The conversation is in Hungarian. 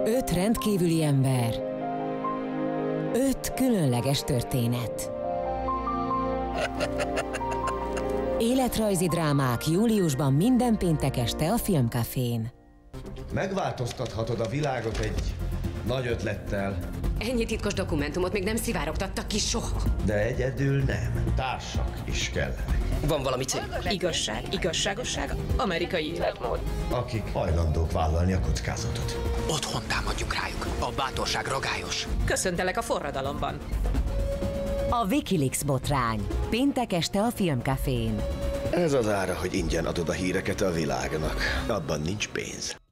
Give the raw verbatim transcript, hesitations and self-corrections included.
Öt rendkívüli ember. Öt különleges történet. Életrajzi drámák júliusban minden péntek este a Filmcafén. Megváltoztathatod a világot egy nagy ötlettel. Ennyi titkos dokumentumot még nem szivárogtattak ki soha. De egyedül nem. Társak is kellenek. Van valami cél? Igazság, igazságosság, amerikai életmód. Akik hajlandók vállalni a kockázatot. Otthon támadjunk rájuk. A bátorság ragályos. Köszöntelek a forradalomban. A Wikileaks botrány. Péntek este a Filmcafén. Ez az ára, hogy ingyen adod a híreket a világnak. Abban nincs pénz.